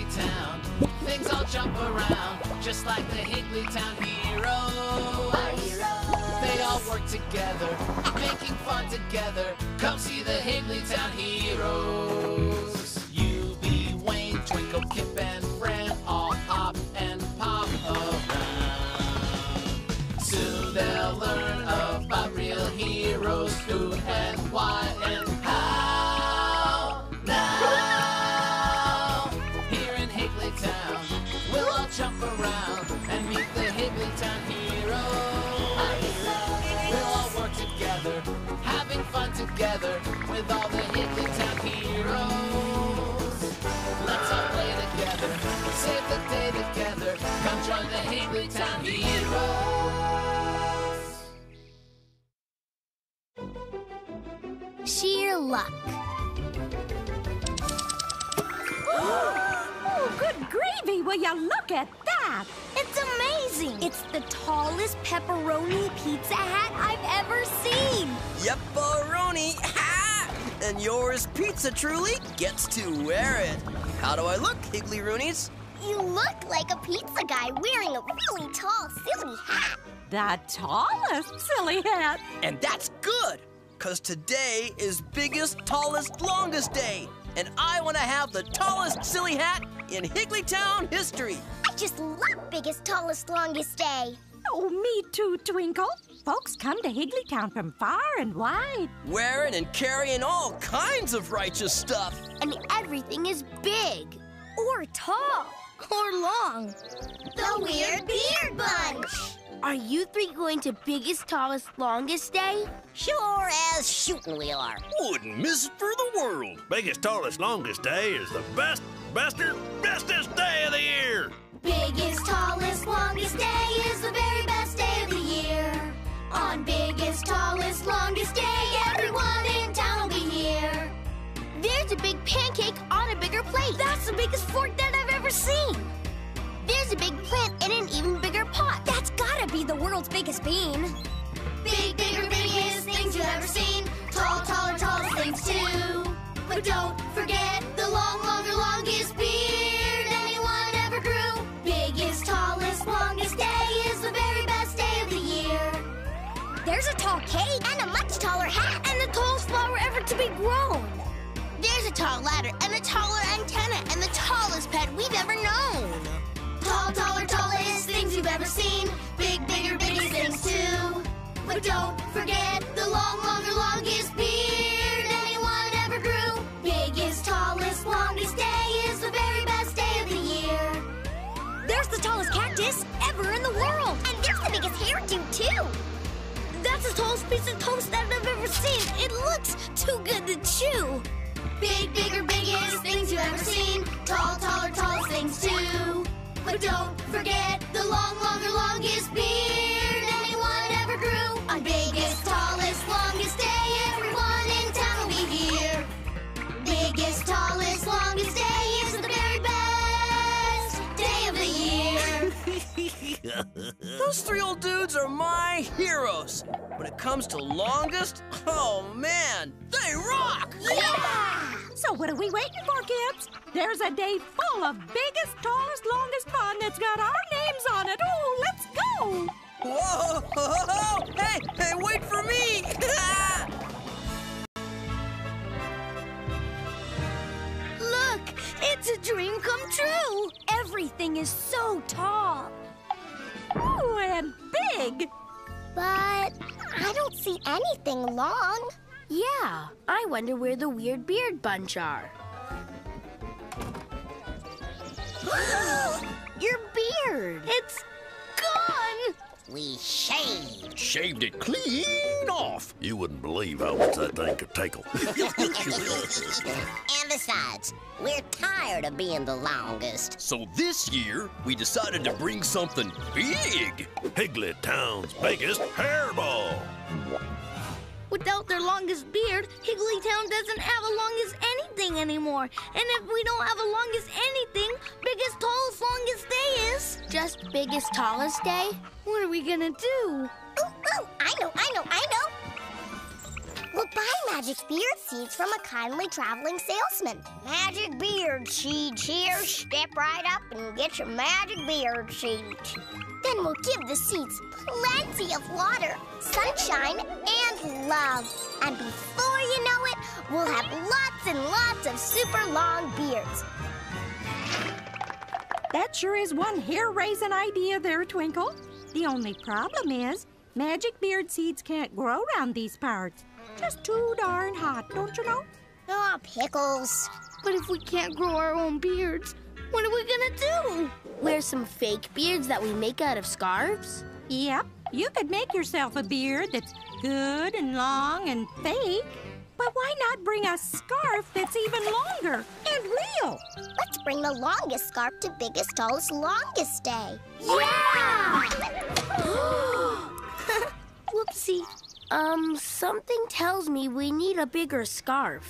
Higglytown. Things all jump around, just like the Higglytown heroes. They all work together, making fun together. Come see the Higglytown heroes. Eubie, Wayne, Twinkle, Kip, and Fran all hop and pop around. Soon they'll learn about real heroes, who and why and how. Now, here in Higglytown, we'll all jump around and meet the Higglytown heroes. We'll all work together, having fun together with all the Higglytown heroes. Let's all play together, save the day together. Come join the Higglytown heroes. Sheer luck. Oh, good gravy! Will you look at that? It's amazing. It's the tallest pepperoni pizza hat I've ever seen. Yep-a-roni! Ha! And yours pizza truly gets to wear it. How do I look, Higgly-roonies? You look like a pizza guy wearing a really tall, silly hat. The tallest silly hat. And that's good, because today is biggest, tallest, longest day. And I want to have the tallest silly hat in Higglytown history. I just love biggest, tallest, longest day. Oh, me too, Twinkle. Folks come to Higglytown from far and wide. Wearing and carrying all kinds of righteous stuff. And everything is big, or tall, or long. The Weird Beard Bunch. Are you three going to biggest, tallest, longest day? Sure as shooting we are. Wouldn't miss it for the world. Biggest, tallest, longest day is the bestest day of the year. Biggest, tallest, longest day is the very best day of the year. On biggest, tallest, longest day, everyone in town will be here. There's a big pancake on a bigger plate. That's the biggest fork that I've ever seen. There's a big plant in an even bigger pot. That's gotta be the world's biggest bean. Big, bigger, biggest things you've ever seen. Tall, taller, tallest things too. But don't forget the long, longer, longest beard anyone ever grew. Biggest, tallest, longest day is the very best day of the year. There's a tall cake and a much taller hat and the tallest flower ever to be grown. There's a tall ladder and a taller antenna and the tallest pet we've ever known. Tall, taller, tallest things you've ever seen. Big, bigger, biggest things too. But don't forget the long, longer, longest beard anyone ever grew. Biggest, tallest, longest day is the very best day of the year. There's the tallest cactus ever in the world. And there's the biggest hairdo too. That's the tallest piece of toast that I've ever seen. It looks too good to chew. Big, bigger, biggest things you've ever seen. Tall, taller, tallest things too. But don't forget the long, longer, longest beard anyone ever grew. On biggest, tallest, longest day, everyone in town will be here. Biggest, tallest, longest day is the very best day of the year. Those three old dudes are my heroes. When it comes to longest, oh man, they rock! Yeah! So what are we waiting for, kids? There's a day full of biggest, tallest, longest fun that's got our names on it. Oh, let's go! Whoa! Hey, wait for me! Look, it's a dream come true. Everything is so tall. Ooh, and big. But I don't see anything long. Yeah, I wonder where the Weird Beard Bunch are. Your beard. It's gone! We shaved. Shaved it clean off. You wouldn't believe how much that thing could tickle. And besides, we're tired of being the longest. So this year, we decided to bring something big. Higglytown's biggest hairball. Without their longest beard, Higglytown doesn't have a longest anything anymore. And if we don't have a longest anything, biggest, tallest, longest day is just biggest, tallest day. What are we gonna do? Ooh, I know. We'll buy Magic magic beard seeds from a kindly traveling salesman. Magic beard seeds here. Step right up and get your magic beard seeds. Then we'll give the seeds plenty of water, sunshine, and love. And before you know it, we'll have lots and lots of super long beards. That sure is one hair-raising idea there, Twinkle. The only problem is magic beard seeds can't grow around these parts. Just too darn hot, don't you know? Oh, Pickles. But if we can't grow our own beards, what are we gonna do? Wear some fake beards that we make out of scarves? Yep, you could make yourself a beard that's good and long and fake. But why not bring a scarf that's even longer and real? Let's bring the longest scarf to Biggest, Tallest, Longest Day. Yeah! Whoopsie. Something tells me we need a bigger scarf.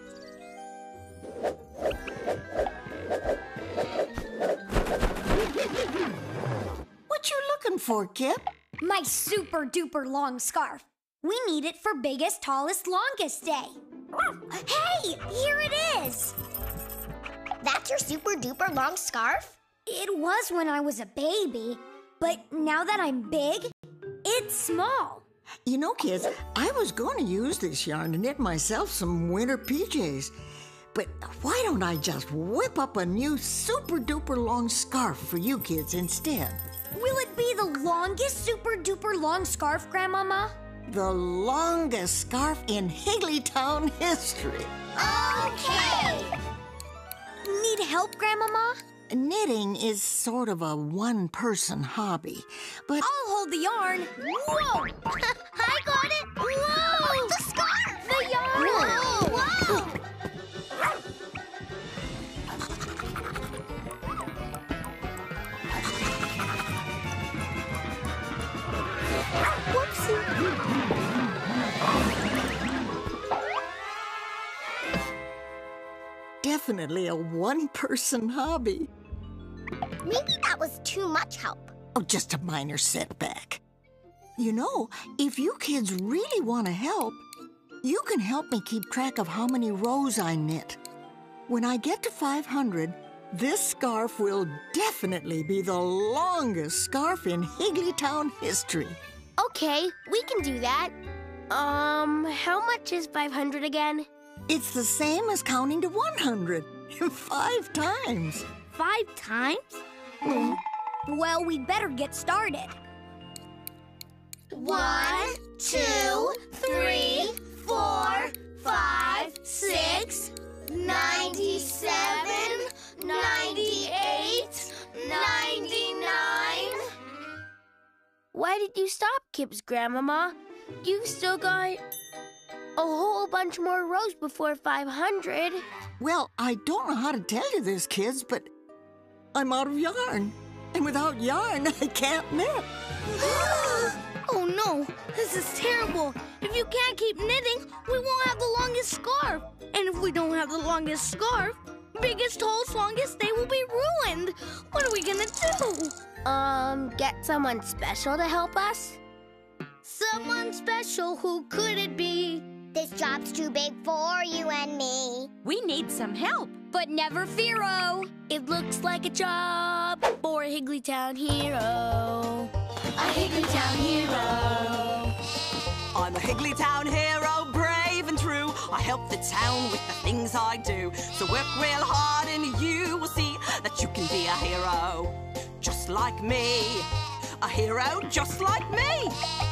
What you looking for, Kip? My super duper long scarf. We need it for Biggest, Tallest, Longest Day. Hey, here it is. That's your super duper long scarf? It was when I was a baby, but now that I'm big, it's small. You know, kids, I was going to use this yarn to knit myself some winter PJs. But why don't I just whip up a new super duper long scarf for you kids instead? Will it be the longest super duper long scarf, Grandmama? The longest scarf in Higglytown history. Okay! Need help, Grandmama? Knitting is sort of a one-person hobby, but... I'll hold the yarn. Whoa! I got it! Whoa! The scarf! The yarn! Whoa! Whoa! Definitely a one-person hobby. Maybe that was too much help. Oh, just a minor setback. You know, if you kids really want to help, you can help me keep track of how many rows I knit. When I get to 500, this scarf will definitely be the longest scarf in Higglytown history. Okay, we can do that. How much is 500 again? It's the same as counting to 100. 5 times. 5 times? Well, we'd better get started. 1, 2, 3, 4, 5, 6, 97, 98, 99. Why did you stop, Kip's Grandmama? You've still got a whole bunch more rows before 500. Well, I don't know how to tell you this, kids, but I'm out of yarn. And without yarn, I can't knit. Oh no, this is terrible. If you can't keep knitting, we won't have the longest scarf. And if we don't have the longest scarf, Biggest, Tallest, Longest Day will be ruined. What are we gonna do? Get someone special to help us? Someone special, who could it be? This job's too big for you and me. We need some help. But never fear-o. It looks like a job for a Higglytown hero. A Higglytown hero. I'm a Higglytown hero, brave and true. I help the town with the things I do. So work real hard and you will see that you can be a hero just like me. A hero just like me.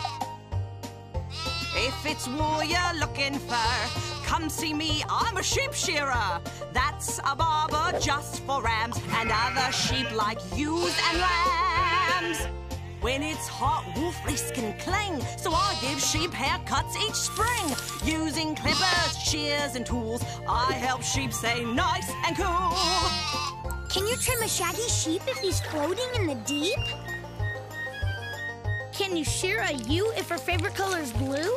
If it's wool you're looking for, come see me, I'm a sheep shearer. That's a barber just for rams and other sheep like ewes and lambs. When it's hot, wool fleece can cling, so I give sheep haircuts each spring. Using clippers, shears and tools, I help sheep stay nice and cool. Can you trim a shaggy sheep if he's floating in the deep? Can you shear a ewe if her favorite color is blue?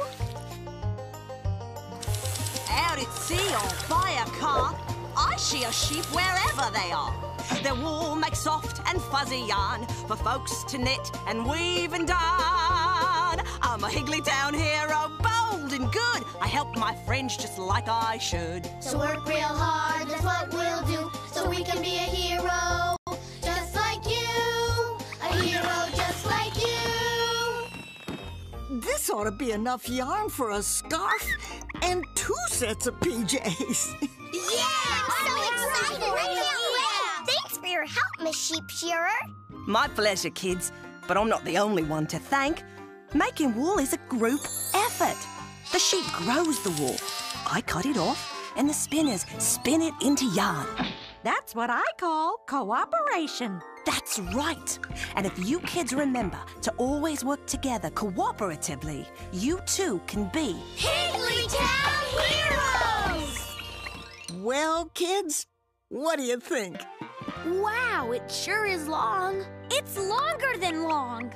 Out at sea or by a car, I shear sheep wherever they are. Their wool makes soft and fuzzy yarn for folks to knit and weave and darn. I'm a Higglytown hero, bold something good. I help my friends just like I should. So work real hard, that's what we'll do, so we can be a hero, just like you. A hero just like you. This ought to be enough yarn for a scarf and 2 sets of PJs. Yeah! I'm so excited! I can't wait! Thanks for your help, Miss Sheep Shearer. My pleasure, kids. But I'm not the only one to thank. Making wool is a group effort. The sheep grows the wool. I cut it off, and the spinners spin it into yarn. That's what I call cooperation. That's right. And if you kids remember to always work together cooperatively, you too can be Higglytown Heroes! Well, kids, what do you think? Wow, it sure is long. It's longer than long.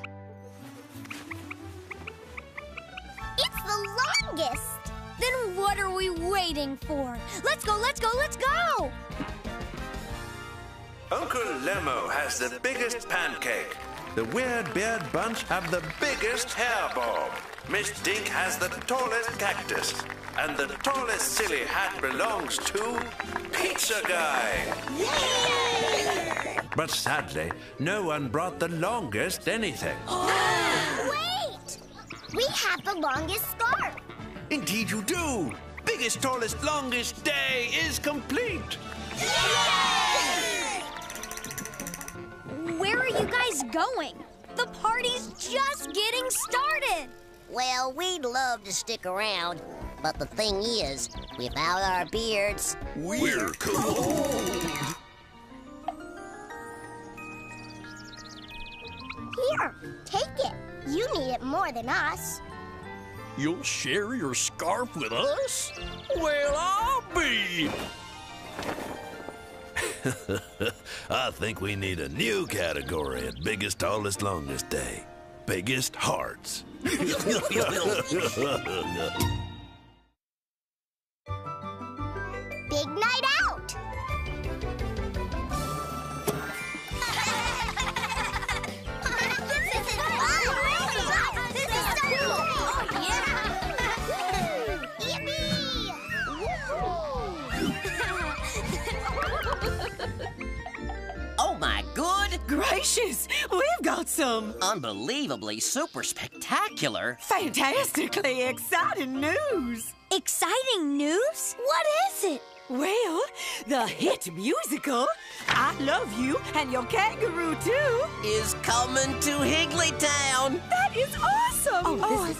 It's the longest! Then what are we waiting for? Let's go, let's go, let's go! Uncle Lemo has the biggest pancake. The Weird Beard Bunch have the biggest hair bob. Miss Dink has the tallest cactus. And the tallest silly hat belongs to Pizza Guy. Yay! But sadly, no one brought the longest anything. Wait! We have the longest scarf. Indeed you do. Biggest, tallest, longest day is complete. Yay! Where are you guys going? The party's just getting started. Well, we'd love to stick around, but the thing is, without our beards, we're cold. Here, take it. You need it more than us. You'll share your scarf with us? Well, I'll be. I think we need a new category at Biggest, Tallest, Longest Day. Biggest Hearts. Big night out! This is fun! This is so cool! Oh, yeah! Yippee! Oh my good gracious, we've got some unbelievably super spectacular, fantastically exciting news. Exciting news? What is it? Well, the hit musical, I Love You and Your Kangaroo Too, is coming to Higglytown. That is awesome!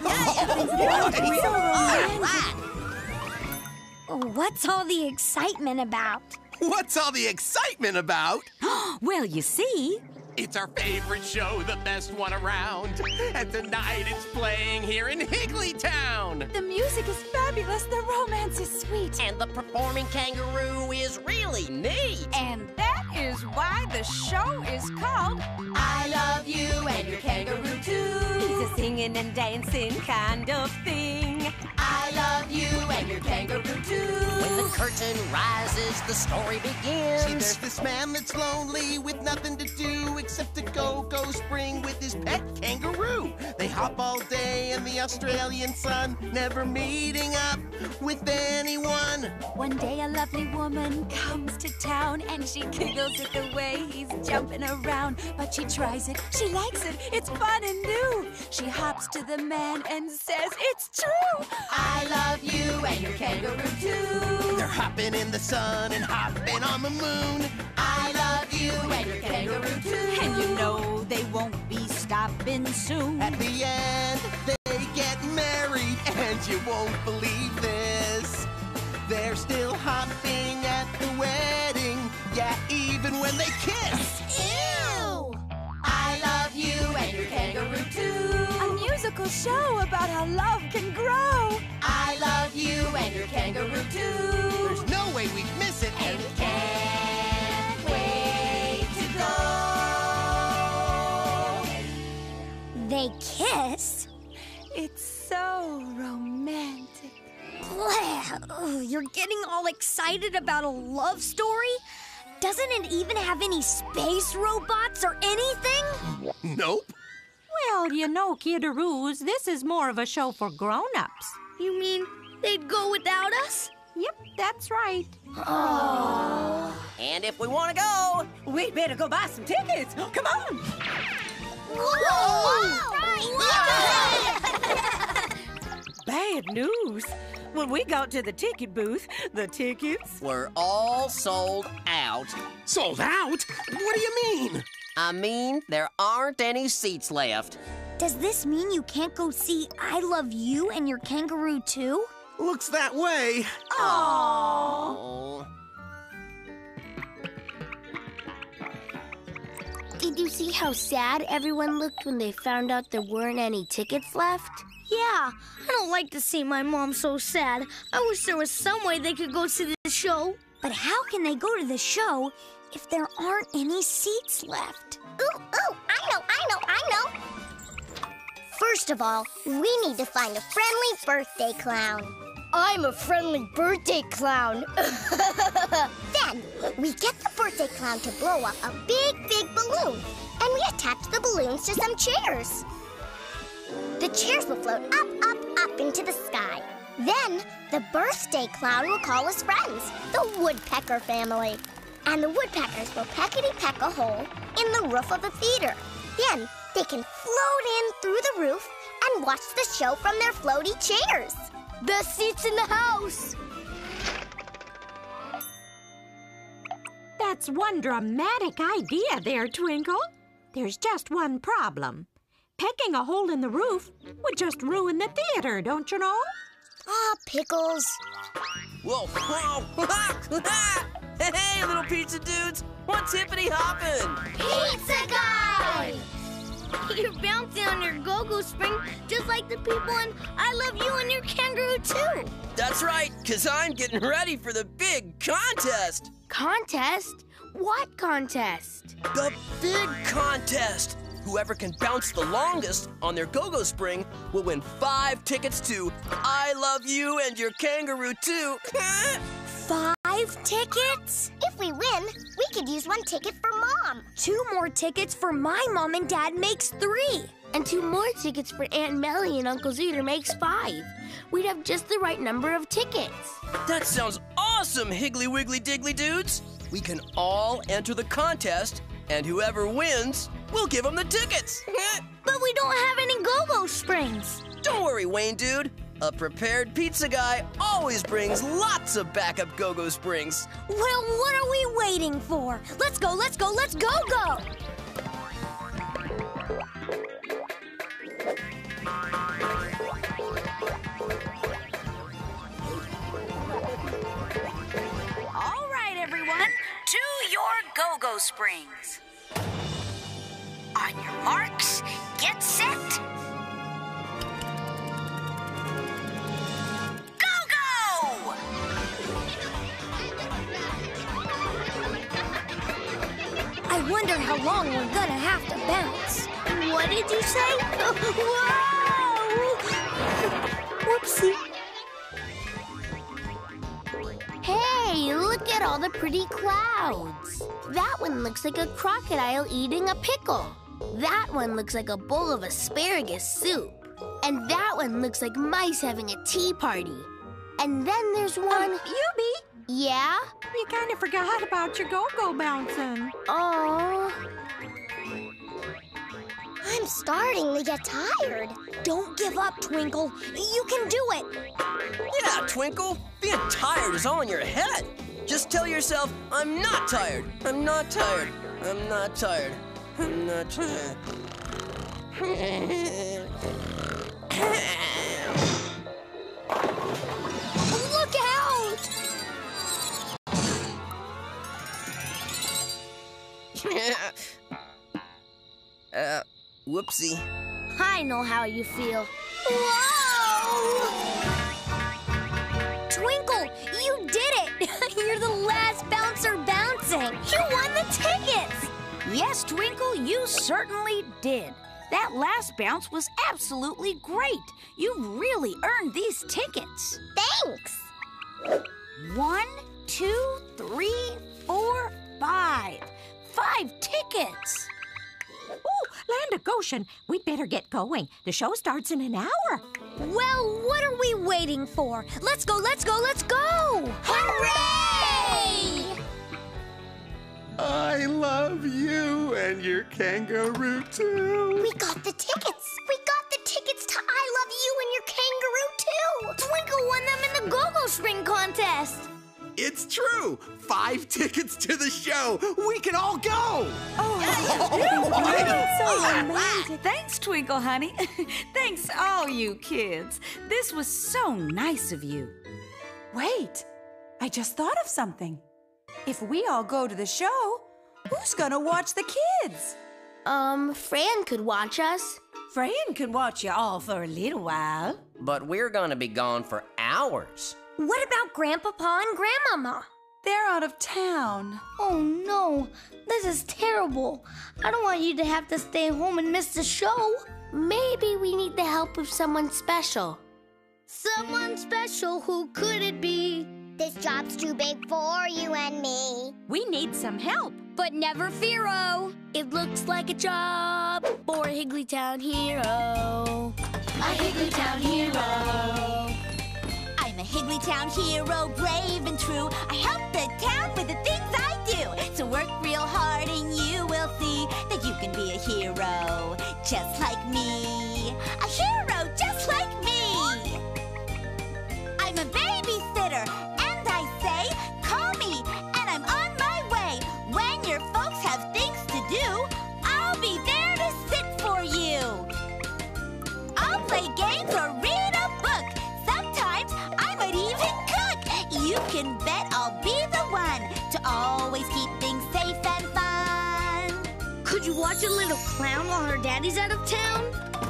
What's all the excitement about? What's all the excitement about? Well, you see, it's our favorite show, the best one around. And tonight it's playing here in Higglytown. The music is fabulous, the romance is sweet. And the performing kangaroo is really neat. And that is why the show is called I Love You and Your Kangaroo Too. It's a singing and dancing kind of thing. I love you and your kangaroo too. When the curtain rises, the story begins. See, there's this man that's lonely with nothing to do except to go spring with his pet kangaroo. They hop all day in the Australian sun, never meeting up with anyone. One day a lovely woman comes to town and she giggles at the way he's jumping around. But she tries it, she likes it, it's fun and new. She hops to the man and says, it's true. I love you and your kangaroo too. They're hopping in the sun and hopping on the moon. I love you and your kangaroo too. And you know they won't be stopping soon. At the end, they get married, and you won't believe this. They're still hopping at the wedding, yeah, even when they kiss. Ew! I love you and your kangaroo too. A musical show about how love can grow. I love you and your kangaroo too. There's no way we'd miss it. And we can't wait to go. They kiss? It's so romantic. Well, you're getting all excited about a love story? Doesn't it even have any space robots or anything? Nope. well, you know, kiddaroos, this is more of a show for grown-ups. You mean they'd go without us? Yep, that's right. Oh. And if we want to go, we'd better go buy some tickets. Come on. Bad news. When we got to the ticket booth, the tickets we're all sold out. Sold out? What do you mean? I mean, there aren't any seats left. Does this mean you can't go see I Love You and Your Kangaroo too? Looks that way. Oh. Did you see how sad everyone looked when they found out there weren't any tickets left? Yeah, I don't like to see my mom so sad. I wish there was some way they could go see the show. But how can they go to the show if there aren't any seats left? Ooh, I know. First of all, we need to find a friendly birthday clown. I'm a friendly birthday clown. Then, we get the birthday clown to blow up a big balloon, and we attach the balloons to some chairs. The chairs will float up into the sky. Then, the birthday clown will call his friends, the woodpecker family. And the woodpeckers will peckety-peck a hole in the roof of the theater. Then, they can float in through the roof and watch the show from their floaty chairs. Best seats in the house. That's one dramatic idea there, Twinkle. There's just one problem. Pecking a hole in the roof would just ruin the theater, don't you know? Ah, Pickles. Whoa. Hey, little pizza dudes. What's hippity-hoppin'? Pizza Guy! You're bouncing on your go-go spring just like the people in I Love You and Your Kangaroo too. That's right, because I'm getting ready for the big contest. Contest? What contest? The big contest. Whoever can bounce the longest on their go-go spring will win 5 tickets to I Love You and Your Kangaroo too. 5 tickets? If we win, we could use 1 ticket for Mom. 2 more tickets for my mom and dad makes 3. And 2 more tickets for Aunt Melly and Uncle Zooter makes 5. We'd have just the right number of tickets. That sounds awesome, Higgly Wiggly Diggly dudes. We can all enter the contest, and whoever wins, we'll give them the tickets. But we don't have any go-go springs. Don't worry, Wayne dude. A prepared pizza guy always brings lots of backup go-go springs. Well, what are we waiting for? Let's go! Go! All right, everyone, to your go-go springs. On your marks, get set. I wonder how long we're gonna have to bounce. What did you say? Whoa! Whoopsie. Hey, look at all the pretty clouds. That one looks like a crocodile eating a pickle. That one looks like a bowl of asparagus soup. And that one looks like mice having a tea party. And then there's one... Eubie! Yeah? You kind of forgot about your go-go bouncing. Oh. I'm starting to get tired. Don't give up, Twinkle. You can do it. Yeah, Twinkle. Being tired is all in your head. Just tell yourself, I'm not tired. I'm not tired. I'm not tired. I'm not tired. Look out! Whoopsie. I know how you feel. Whoa! Twinkle, you did it! You're the last bouncer bouncing. You won the tickets! Yes, Twinkle, you certainly did. That last bounce was absolutely great. You really earned these tickets. Thanks! 1, 2, 3, 4, 5. 5 tickets. Oh, Land of Goshen, we'd better get going. The show starts in an hour. Well, what are we waiting for? Let's go, let's go, let's go! Hooray! I love you and your kangaroo too. We got the tickets. We got the tickets to I Love You and Your Kangaroo too. Twinkle won them in the go-go spring contest. It's true. 5 tickets to the show. We can all go. So romantic. Thanks, Twinkle, honey. Thanks, all you kids. This was so nice of you. Wait, I just thought of something. If we all go to the show, who's gonna watch the kids? Fran could watch us. Fran can watch you all for a little while. But we're gonna be gone for hours. What about Grandpapa and Grandmama? They're out of town. Oh no, this is terrible. I don't want you to have to stay home and miss the show. Maybe we need the help of someone special. Someone special, who could it be? This job's too big for you and me. We need some help. But never fear-o. It looks like a job for a Higglytown hero. A Higglytown hero. I'm a Higglytown hero, brave and true. I help the town with the things I do. So work real hard and you will see that you can be a hero, just like me. A hero just like me. I'm a babysitter, and I say, call me, and I'm on my way. When your folks have things to do, I'll be there to sit for you. I'll play games or read a book. Sometimes I might even cook. You can bet I'll be the one to always keep things safe and fun. Could you watch a little clown while her daddy's out of town?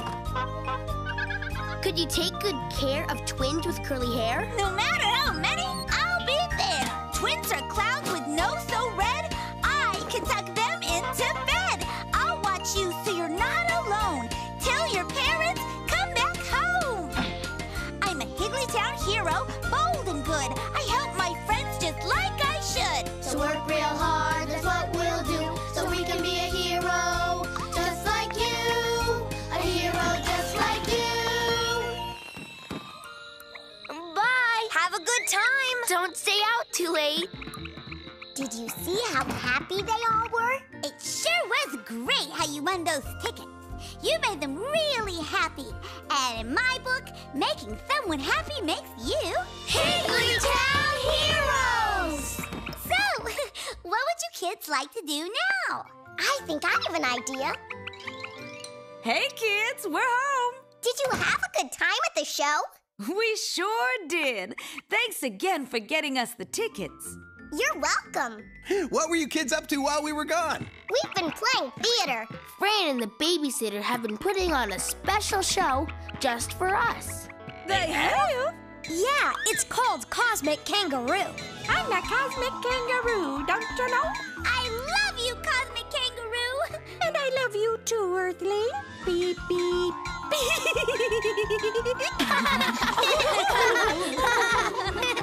Could you take good care of twins with curly hair? No matter how many, I'll be there. Twins are clowns with nose so red, I can tuck them into bed. I'll watch you so you're not alone till your parents come back home. I'm a Higglytown hero, bold and good. I help my friends just like I should. So work real hard, that's what we'll do, so we can be a hero, just like you. A hero just like you. Bye. Have a good time. Don't stay out too late. Did you see how happy they all were? It sure was great how you won those tickets. You made them really happy. And in my book, making someone happy makes you Higglytown Heroes! So, what would you kids like to do now? I think I have an idea. Hey, kids, we're home. Did you have a good time at the show? We sure did. Thanks again for getting us the tickets. You're welcome. What were you kids up to while we were gone? We've been playing theater. Fran and the babysitter have been putting on a special show just for us. They have? Yeah, it's called Cosmic Kangaroo. I'm a cosmic kangaroo, don't you know? I love you, Cosmic Kangaroo. And I love you too, Earthling. Beep, beep.